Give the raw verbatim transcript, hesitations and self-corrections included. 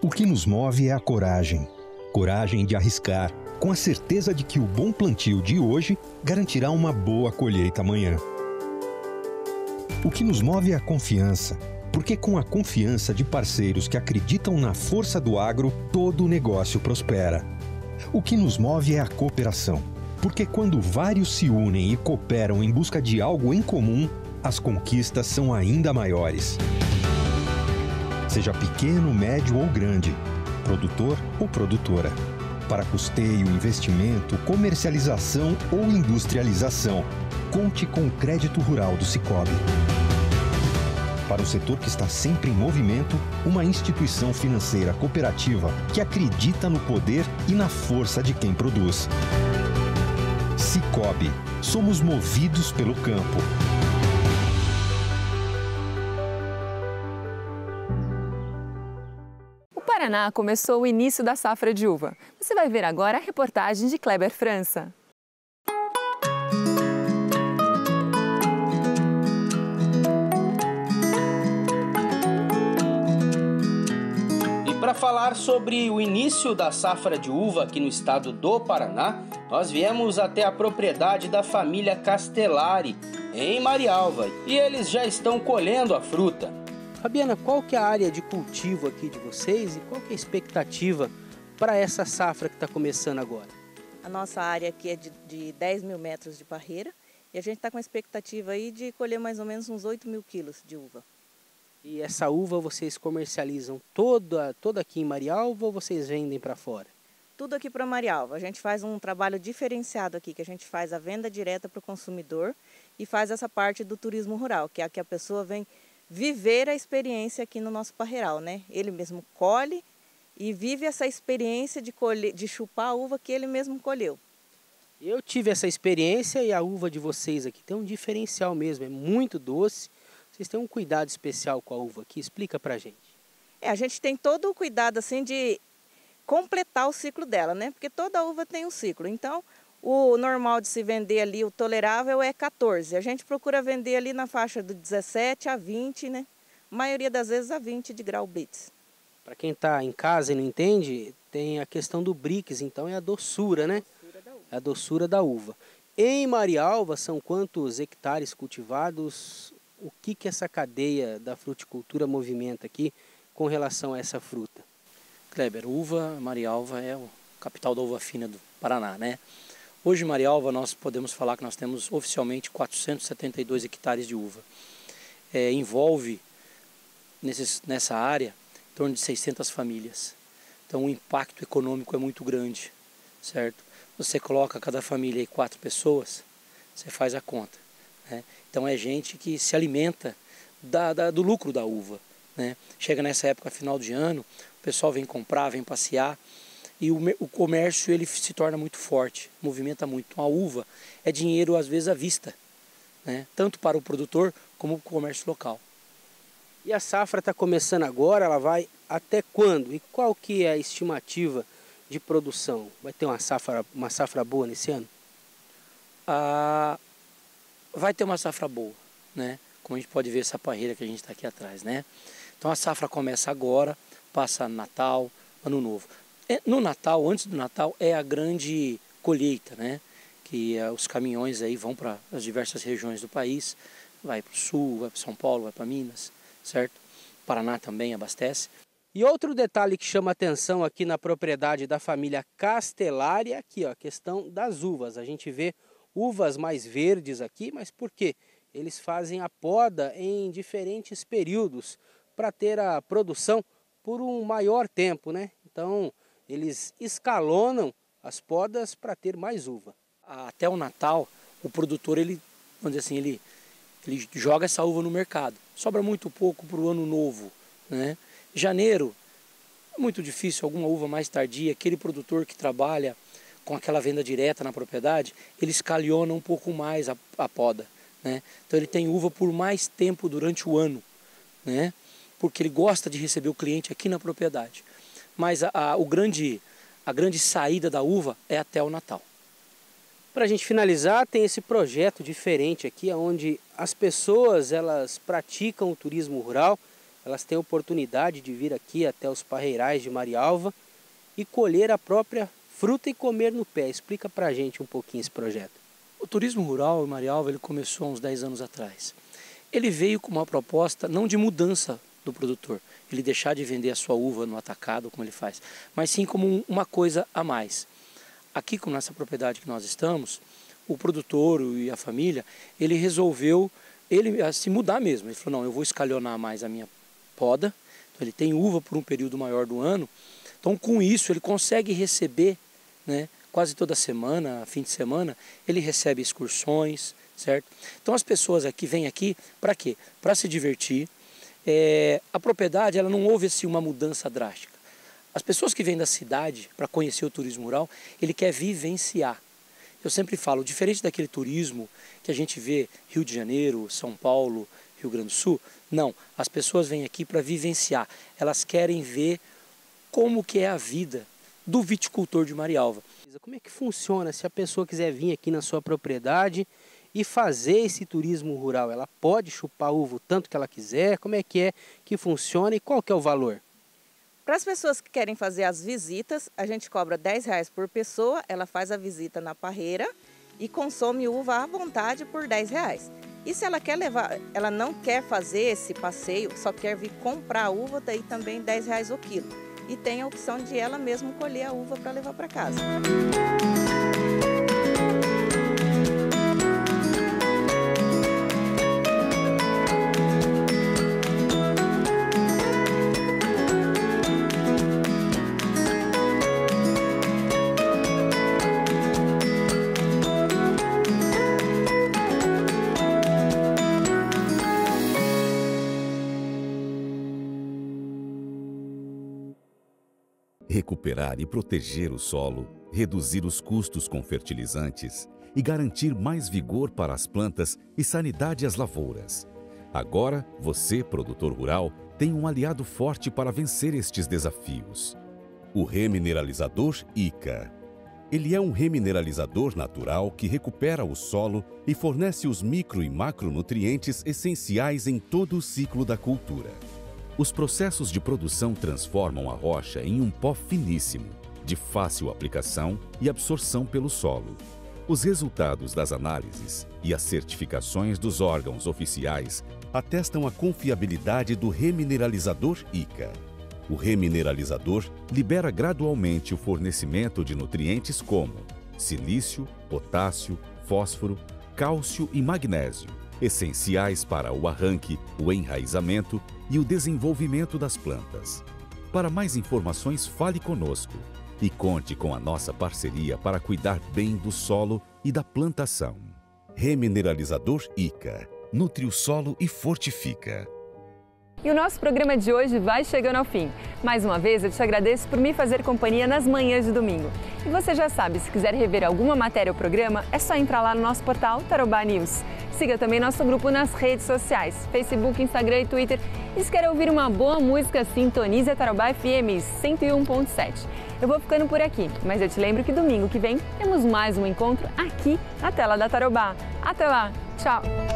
O que nos move é a coragem. Coragem de arriscar, com a certeza de que o bom plantio de hoje garantirá uma boa colheita amanhã. O que nos move é a confiança, porque com a confiança de parceiros que acreditam na força do agro, todo o negócio prospera. O que nos move é a cooperação, porque quando vários se unem e cooperam em busca de algo em comum, as conquistas são ainda maiores. Seja pequeno, médio ou grande, produtor ou produtora. Para custeio, investimento, comercialização ou industrialização, conte com o Crédito Rural do Sicoob. Para o setor que está sempre em movimento, uma instituição financeira cooperativa que acredita no poder e na força de quem produz. Sicoob, somos movidos pelo campo. O Paraná começou o início da safra de uva. Você vai ver agora a reportagem de Kleber França. E para falar sobre o início da safra de uva aqui no estado do Paraná, nós viemos até a propriedade da família Castellari, em Marialva, e eles já estão colhendo a fruta. Fabiana, qual que é a área de cultivo aqui de vocês e qual que é a expectativa para essa safra que está começando agora? A nossa área aqui é de, de dez mil metros de parreira e a gente está com a expectativa aí de colher mais ou menos uns oito mil quilos de uva. E essa uva vocês comercializam toda, toda aqui em Marialva ou vocês vendem para fora? Tudo aqui para Marialva. A gente faz um trabalho diferenciado aqui, que a gente faz a venda direta para o consumidor e faz essa parte do turismo rural, que é a que a pessoa vem viver a experiência aqui no nosso parreiral, né? Ele mesmo colhe e vive essa experiência de, colher, de chupar a uva que ele mesmo colheu. Eu tive essa experiência e a uva de vocês aqui tem um diferencial mesmo, é muito doce. Vocês têm um cuidado especial com a uva aqui, explica pra gente. É, a gente tem todo o cuidado assim de completar o ciclo dela, né? Porque toda uva tem um ciclo, então o normal de se vender ali, o tolerável é quatorze. A gente procura vender ali na faixa do dezessete a vinte, né? A maioria das vezes a vinte de grau Brix. Para quem está em casa e não entende, tem a questão do Brix, então é a doçura, né? A doçura da uva. A doçura da uva. Em Marialva são quantos hectares cultivados? O que que essa cadeia da fruticultura movimenta aqui com relação a essa fruta? Kleber, uva, Marialva é a capital da uva fina do Paraná, né? Hoje em Marialva nós podemos falar que nós temos oficialmente quatrocentos e setenta e dois hectares de uva. É, envolve nesses, nessa área em torno de seiscentas famílias. Então o impacto econômico é muito grande, certo? Você coloca cada família aí quatro pessoas, você faz a conta, né? Então é gente que se alimenta da, da, do lucro da uva, né? Chega nessa época, final de ano, o pessoal vem comprar, vem passear. E o, o comércio ele se torna muito forte, movimenta muito. Então, a uva é dinheiro às vezes à vista, né? Tanto para o produtor como para o comércio local. E a safra está começando agora, ela vai até quando? E qual que é a estimativa de produção? Vai ter uma safra, uma safra boa nesse ano? Ah, vai ter uma safra boa, né? Como a gente pode ver essa parreira que a gente está aqui atrás, né? Então a safra começa agora, passa Natal, Ano Novo. No Natal, antes do Natal, é a grande colheita, né? Que é, os caminhões aí vão para as diversas regiões do país, vai para o sul, vai para São Paulo, vai para Minas, certo? Paraná também abastece. E outro detalhe que chama atenção aqui na propriedade da família Castellari é aqui, ó, a questão das uvas. A gente vê uvas mais verdes aqui, mas por quê? Eles fazem a poda em diferentes períodos para ter a produção por um maior tempo, né? Então eles escalonam as podas para ter mais uva. Até o Natal, o produtor, ele, vamos dizer assim, ele, ele joga essa uva no mercado. Sobra muito pouco para o ano novo, né? Janeiro, é muito difícil, alguma uva mais tardia. Aquele produtor que trabalha com aquela venda direta na propriedade, ele escalona um pouco mais a, a poda, né? Então ele tem uva por mais tempo durante o ano, né? Porque ele gosta de receber o cliente aqui na propriedade. Mas a, a, o grande, a grande saída da uva é até o Natal. Para a gente finalizar, tem esse projeto diferente aqui, onde as pessoas elas praticam o turismo rural elas têm a oportunidade de vir aqui até os parreirais de Marialva e colher a própria fruta e comer no pé. Explica pra gente um pouquinho esse projeto. O turismo rural em Marialva ele começou há uns dez anos atrás. Ele veio com uma proposta não de mudança do produtor, ele deixar de vender a sua uva no atacado, como ele faz, mas sim como uma coisa a mais. Aqui, como nessa propriedade que nós estamos, o produtor e a família, ele resolveu ele se mudar mesmo. Ele falou, não, eu vou escalonar mais a minha poda, então ele tem uva por um período maior do ano, então com isso ele consegue receber, né, quase toda semana, fim de semana, ele recebe excursões, certo? Então as pessoas aqui vêm aqui para quê? Para se divertir. É, a propriedade, ela não houve assim uma mudança drástica. As pessoas que vêm da cidade para conhecer o turismo rural, ele quer vivenciar. Eu sempre falo, diferente daquele turismo que a gente vê Rio de Janeiro, São Paulo, Rio Grande do Sul, não, as pessoas vêm aqui para vivenciar. Elas querem ver como que é a vida do viticultor de Marialva. Como é que funciona se a pessoa quiser vir aqui na sua propriedade e fazer esse turismo rural? Ela pode chupar uva o tanto que ela quiser? Como é que é que funciona e qual que é o valor? Para as pessoas que querem fazer as visitas, a gente cobra dez reais por pessoa, ela faz a visita na parreira e consome uva à vontade por dez reais. E se ela quer levar, ela não quer fazer esse passeio, só quer vir comprar a uva, daí também dez reais o quilo. E tem a opção de ela mesmo colher a uva para levar para casa. Recuperar e proteger o solo, reduzir os custos com fertilizantes e garantir mais vigor para as plantas e sanidade às lavouras. Agora, você, produtor rural, tem um aliado forte para vencer estes desafios. O remineralizador ICA. Ele é um remineralizador natural que recupera o solo e fornece os micro e macronutrientes essenciais em todo o ciclo da cultura. Os processos de produção transformam a rocha em um pó finíssimo, de fácil aplicação e absorção pelo solo. Os resultados das análises e as certificações dos órgãos oficiais atestam a confiabilidade do remineralizador ICA. O remineralizador libera gradualmente o fornecimento de nutrientes como silício, potássio, fósforo, cálcio e magnésio, essenciais para o arranque, o enraizamento e o desenvolvimento das plantas. Para mais informações, fale conosco e conte com a nossa parceria para cuidar bem do solo e da plantação. Remineralizador ICA. Nutre o solo e fortifica. E o nosso programa de hoje vai chegando ao fim. Mais uma vez, eu te agradeço por me fazer companhia nas manhãs de domingo. E você já sabe, se quiser rever alguma matéria ou programa, é só entrar lá no nosso portal Tarobá News. Siga também nosso grupo nas redes sociais, Facebook, Instagram e Twitter. E se quer ouvir uma boa música, sintonize a Tarobá F M cento e um ponto sete. Eu vou ficando por aqui, mas eu te lembro que domingo que vem temos mais um encontro aqui na tela da Tarobá. Até lá, tchau!